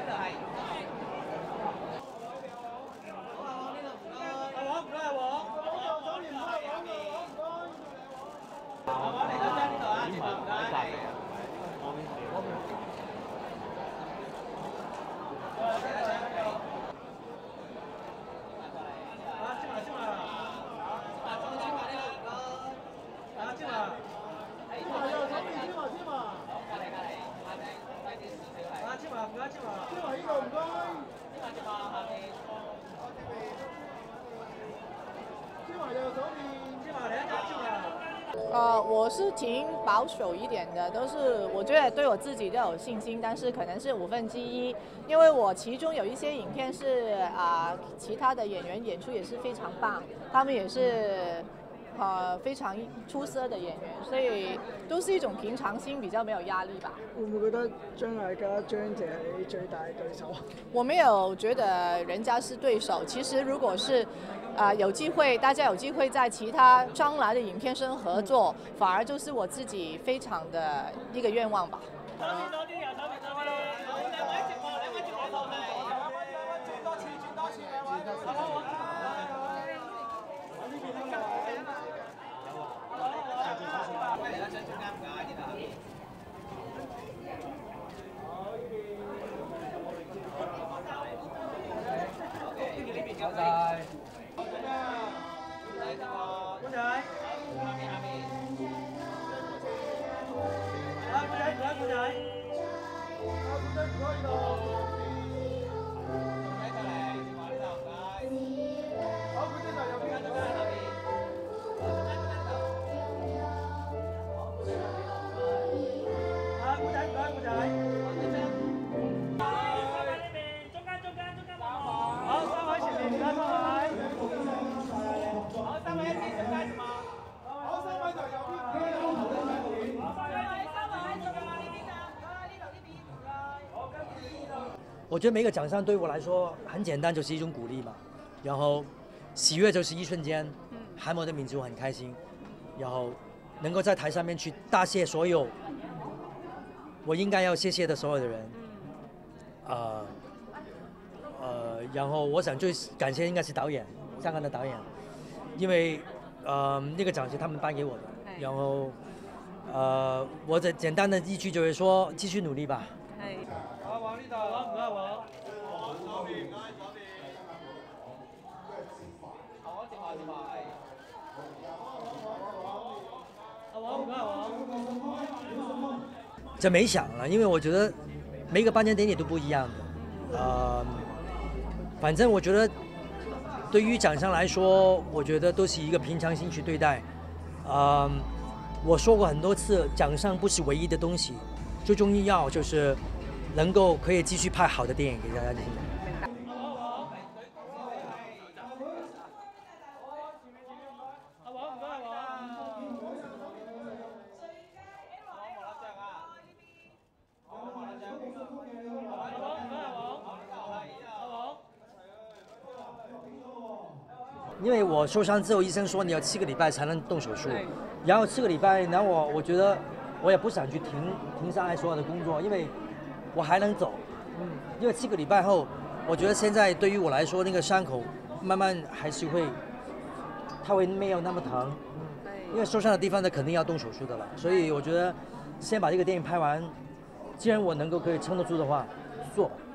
我是挺保守一点的，都是我觉得对我自己都有信心，但是可能是1/5，因为我其中有一些影片是其他的演员演出也是非常棒，他们也是非常出色的演员，所以都是一種平常心，比較沒有壓力吧。 會唔會覺得張艾嘉、張姐係你最大的對手？ 我沒有覺得人家是對手，其實如果是有機會，大家有機會在其他將來的影片上合作，反而就是我自己非常的一個願望吧。 我觉得每个奖项对我来说很简单，就是一种鼓励嘛。然后喜悦就是一瞬间，喊我的名字我很开心，然后能够在台上面去答谢所有我应该要谢谢的所有的人，然后我想最感谢应该是导演，香港的导演，因为那个奖是他们颁给我的，然后我的简单的一句就是說繼續努力吧。 往呢度，唔該往。左邊，阿王唔該王。 这没想了，因为我觉得每个颁奖典礼都不一样的，反正我觉得对于奖项来说，我觉得都是一个平常心去对待。我说过很多次，奖项不是唯一的东西，最重要就是能够可以继续拍好的电影给大家听。因为我受伤之后，医生说你要7个礼拜才能动手术，然后7个礼拜，然后我觉得我也不想去停下来所有的工作，因为我还能走，因为7个礼拜后，我觉得现在对于我来说，那个伤口慢慢还是会，它会没有那么疼，因为受伤的地方呢肯定要动手术的了，所以我觉得先把这个电影拍完，既然我能够可以撑得住的话，做。